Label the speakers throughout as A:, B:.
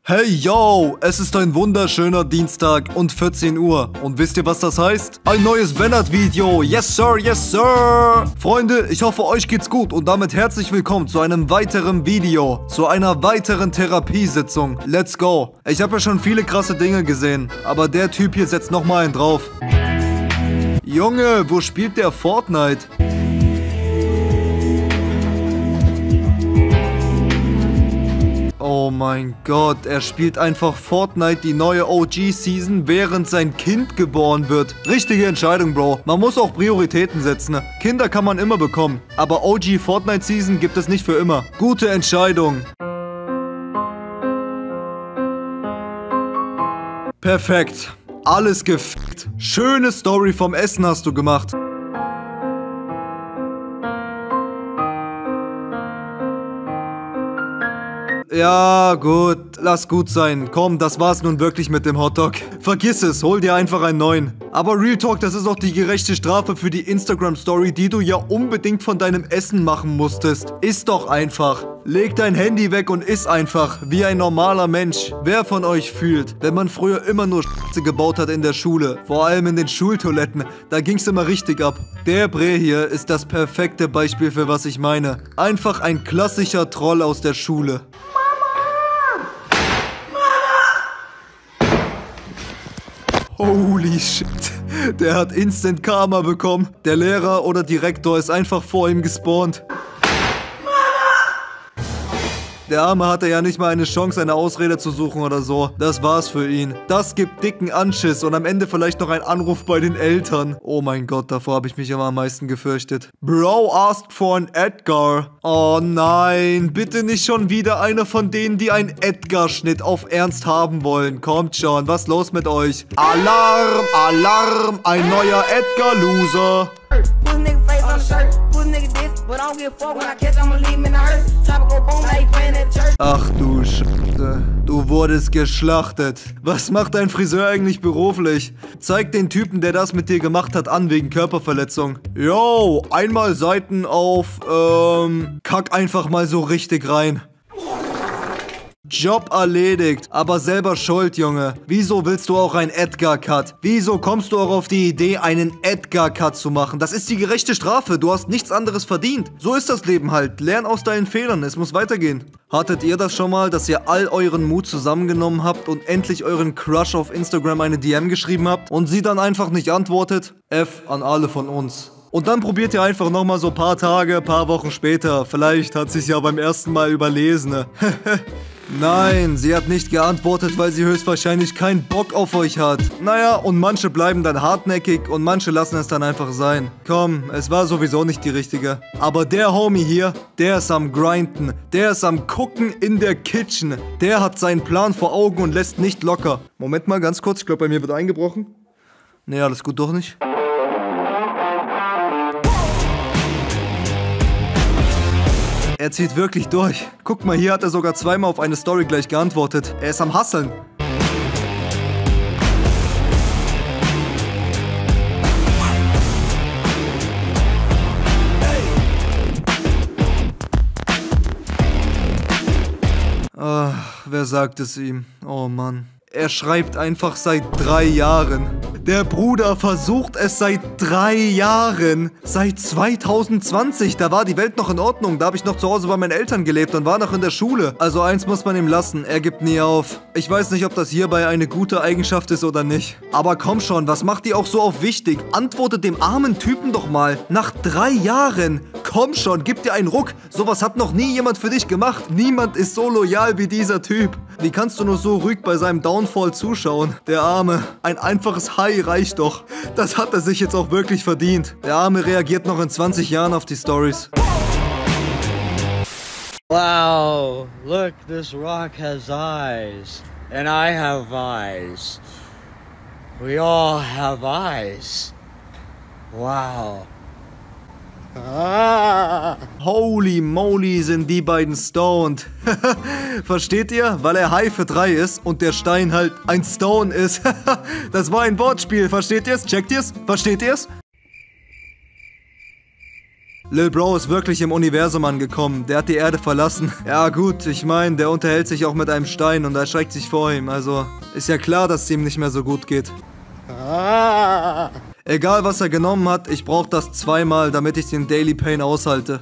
A: Hey yo, es ist ein wunderschöner Dienstag und 14 Uhr. Und wisst ihr, was das heißt? Ein neues Bennett-Video. Yes sir, yes sir. Freunde, ich hoffe, euch geht's gut und damit herzlich willkommen zu einem weiteren Video. Zu einer weiteren Therapiesitzung. Let's go. Ich habe ja schon viele krasse Dinge gesehen, aber der Typ hier setzt nochmal einen drauf. Junge, wo spielt der Fortnite? Oh mein Gott, er spielt einfach Fortnite, die neue OG-Season, während sein Kind geboren wird. Richtige Entscheidung, Bro. Man muss auch Prioritäten setzen. Kinder kann man immer bekommen, aber OG Fortnite-Season gibt es nicht für immer. Gute Entscheidung. Perfekt. Alles gefickt. Schöne Story vom Essen hast du gemacht. Ja, gut, lass gut sein. Komm, das war's nun wirklich mit dem Hotdog. Vergiss es, hol dir einfach einen neuen. Aber Real Talk, das ist doch die gerechte Strafe für die Instagram-Story, die du ja unbedingt von deinem Essen machen musstest. Iss doch einfach. Leg dein Handy weg und iss einfach, wie ein normaler Mensch. Wer von euch fühlt, wenn man früher immer nur Scheiße gebaut hat in der Schule, vor allem in den Schultoiletten, da ging's immer richtig ab. Der Bre hier ist das perfekte Beispiel für was ich meine. Einfach ein klassischer Troll aus der Schule. Holy shit, der hat Instant Karma bekommen. Der Lehrer oder Direktor ist einfach vor ihm gespawnt. Der Arme hatte ja nicht mal eine Chance, eine Ausrede zu suchen oder so. Das war's für ihn. Das gibt dicken Anschiss und am Ende vielleicht noch ein Anruf bei den Eltern. Oh mein Gott, davor habe ich mich immer am meisten gefürchtet. Bro asked for an Edgar. Oh nein, bitte nicht schon wieder einer von denen, die einen Edgar-Schnitt auf Ernst haben wollen. Kommt schon, was los mit euch? Alarm, Alarm, ein neuer Edgar-Loser. Ach du Scheiße, du wurdest geschlachtet. Was macht dein Friseur eigentlich beruflich? Zeig den Typen, der das mit dir gemacht hat, an wegen Körperverletzung. Yo, einmal Seiten auf, kack einfach mal so richtig rein. Job erledigt, aber selber schuld, Junge. Wieso willst du auch einen Edgar-Cut? Wieso kommst du auch auf die Idee, einen Edgar-Cut zu machen? Das ist die gerechte Strafe. Du hast nichts anderes verdient. So ist das Leben halt. Lern aus deinen Fehlern. Es muss weitergehen. Hattet ihr das schon mal, dass ihr all euren Mut zusammengenommen habt und endlich euren Crush auf Instagram eine DM geschrieben habt und sie dann einfach nicht antwortet? F an alle von uns. Und dann probiert ihr einfach nochmal so ein paar Tage, paar Wochen später. Vielleicht hat sie es ja beim ersten Mal überlesen. Nein, sie hat nicht geantwortet, weil sie höchstwahrscheinlich keinen Bock auf euch hat. Naja, und manche bleiben dann hartnäckig und manche lassen es dann einfach sein. Komm, es war sowieso nicht die richtige. Aber der Homie hier, der ist am Grinden. Der ist am Gucken in der Kitchen. Der hat seinen Plan vor Augen und lässt nicht locker. Moment mal, ganz kurz, ich glaube, bei mir wird eingebrochen. Nee, alles gut, doch nicht. Er zieht wirklich durch. Guck mal, hier hat er sogar zweimal auf eine Story gleich geantwortet. Er ist am Hustlen. Ach, wer sagt es ihm? Oh Mann. Er schreibt einfach seit 3 Jahren. Der Bruder versucht es seit 3 Jahren. Seit 2020. Da war die Welt noch in Ordnung. Da habe ich noch zu Hause bei meinen Eltern gelebt und war noch in der Schule. Also eins muss man ihm lassen. Er gibt nie auf. Ich weiß nicht, ob das hierbei eine gute Eigenschaft ist oder nicht. Aber komm schon, was macht ihr auch so auf wichtig? Antwortet dem armen Typen doch mal. Nach 3 Jahren. Komm schon, gib dir einen Ruck. Sowas hat noch nie jemand für dich gemacht. Niemand ist so loyal wie dieser Typ. Wie kannst du nur so ruhig bei seinem Downfall zuschauen? Der Arme. Ein einfaches Hi reicht doch. Das hat er sich jetzt auch wirklich verdient. Der Arme reagiert noch in 20 Jahren auf die Stories.
B: Wow, look, this rock has eyes. And I have eyes. We all have eyes. Wow. Ah.
A: Holy moly, sind die beiden stoned. Versteht ihr? Weil er High für 3 ist und der Stein halt ein Stone ist. Das war ein Wortspiel, versteht ihr's? Checkt ihr's? Versteht ihr's? Lil Bro ist wirklich im Universum angekommen. Der hat die Erde verlassen. Ja gut, ich meine, der unterhält sich auch mit einem Stein und erschreckt sich vor ihm. Also ist ja klar, dass es ihm nicht mehr so gut geht. Egal was er genommen hat, ich brauche das zweimal, damit ich den Daily Pain aushalte.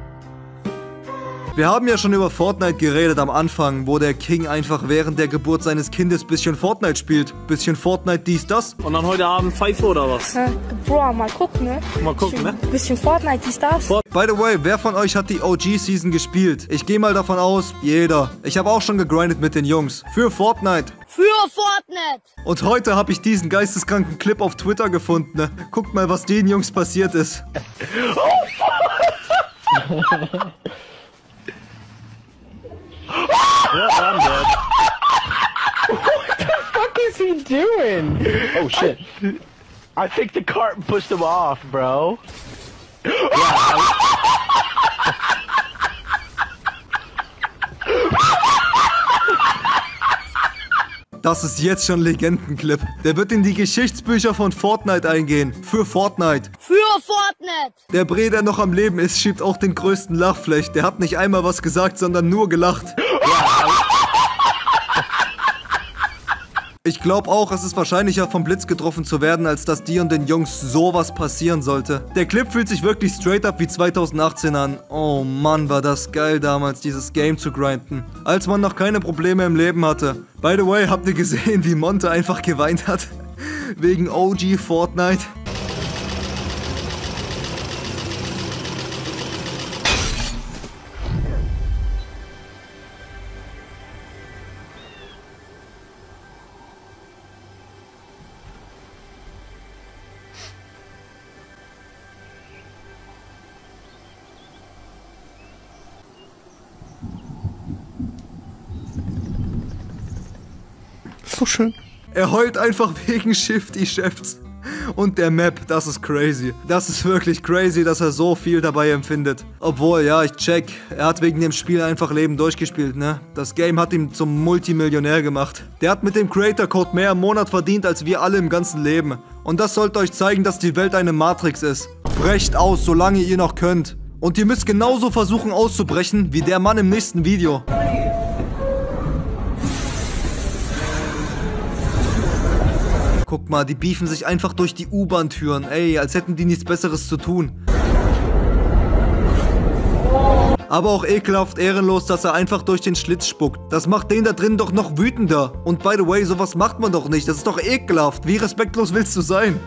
A: Wir haben ja schon über Fortnite geredet am Anfang, wo der King einfach während der Geburt seines Kindes bisschen Fortnite spielt. Bisschen Fortnite dies, das.
C: Und dann heute Abend Pfeife oder was?
D: Bro, mal gucken, ne?
C: Mal gucken, ne?
D: Bisschen Fortnite dies, das.
A: By the way, wer von euch hat die OG-Season gespielt? Ich gehe mal davon aus, jeder. Ich habe auch schon gegrindet mit den Jungs. Für Fortnite.
D: Für Fortnite!
A: Und heute habe ich diesen geisteskranken Clip auf Twitter gefunden. Ne? Guckt mal, was den Jungs passiert ist.
C: Yeah, I'm dead. What the fuck is he doing? Oh shit. I think the cart pushed him off, bro.
A: Das ist jetzt schon Legendenclip. Der wird in die Geschichtsbücher von Fortnite eingehen. Für Fortnite.
D: Für Fortnite!
A: Der Bre, der noch am Leben ist, schiebt auch den größten Lachflecht. Der hat nicht einmal was gesagt, sondern nur gelacht. Ich glaube auch, es ist wahrscheinlicher vom Blitz getroffen zu werden, als dass dir und den Jungs sowas passieren sollte. Der Clip fühlt sich wirklich straight up wie 2018 an. Oh Mann, war das geil damals, dieses Game zu grinden. Als man noch keine Probleme im Leben hatte. By the way, habt ihr gesehen, wie Monte einfach geweint hat? Wegen OG Fortnite.
C: So schön.
A: Er heult einfach wegen Shifty-Chefs. Und der Map, das ist crazy. Das ist wirklich crazy, dass er so viel dabei empfindet. Obwohl, ja, ich check. Er hat wegen dem Spiel einfach Leben durchgespielt, ne? Das Game hat ihn zum Multimillionär gemacht. Der hat mit dem Creator-Code mehr im Monat verdient, als wir alle im ganzen Leben. Und das sollte euch zeigen, dass die Welt eine Matrix ist. Brecht aus, solange ihr noch könnt. Und ihr müsst genauso versuchen auszubrechen, wie der Mann im nächsten Video. Guck mal, die beefen sich einfach durch die U-Bahn-Türen. Ey, als hätten die nichts Besseres zu tun. Aber auch ekelhaft ehrenlos, dass er einfach durch den Schlitz spuckt. Das macht den da drin doch noch wütender. Und by the way, sowas macht man doch nicht. Das ist doch ekelhaft. Wie respektlos willst du sein?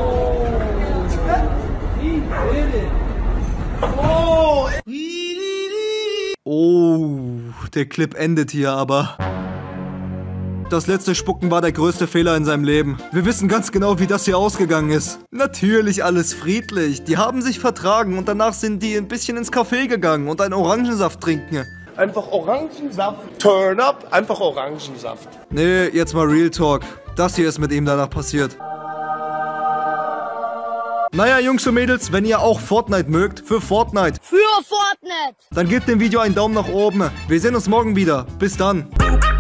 A: Oh, der Clip endet hier aber. Das letzte Spucken war der größte Fehler in seinem Leben. Wir wissen ganz genau, wie das hier ausgegangen ist. Natürlich alles friedlich. Die haben sich vertragen und danach sind die ein bisschen ins Café gegangen und einen Orangensaft trinken.
E: Einfach Orangensaft. Turn up, einfach Orangensaft.
A: Nee, jetzt mal Real Talk. Das hier ist mit ihm danach passiert. Naja, Jungs und Mädels, wenn ihr auch Fortnite mögt, für Fortnite,
D: Für Fortnite!
A: dann gebt dem Video einen Daumen nach oben. Wir sehen uns morgen wieder. Bis dann.